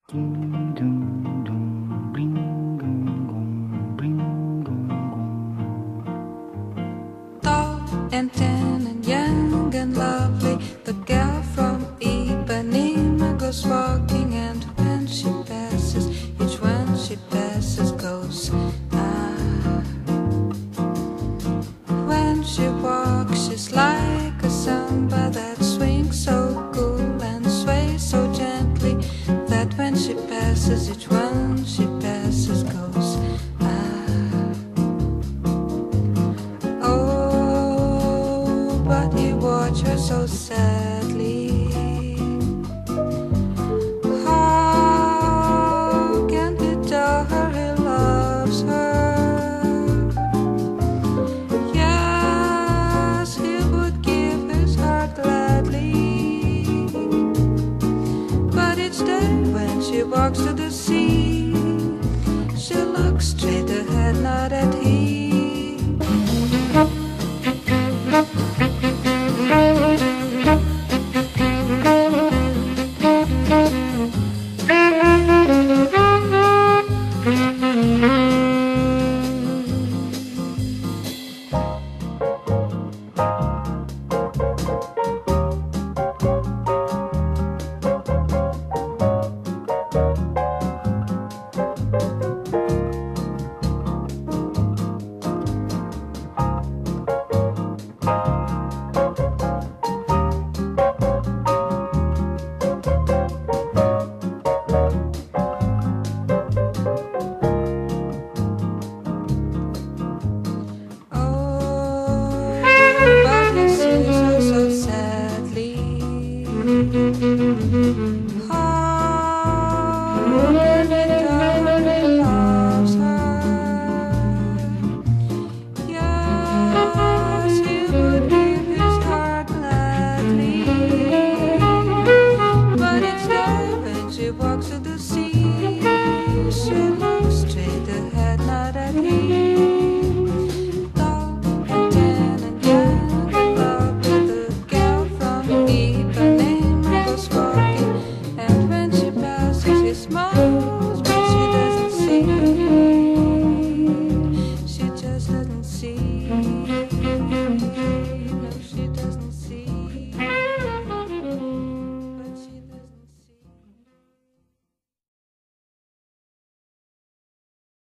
Tall and tan and young and lovely, the girl from Ipanema goes walking, and when she passes, each one she passes goes ah. When she walks, she's like a samba that swings so cool and sways so gently, that when she passes, each one she passes goes ah. Oh, but he watched her so sadly. How can he tell her he loves her? Yes, he would give his heart gladly, but each day when she walks to the sea, she looks straight ahead, not at him. Smiles, but she doesn't see. She just doesn't see.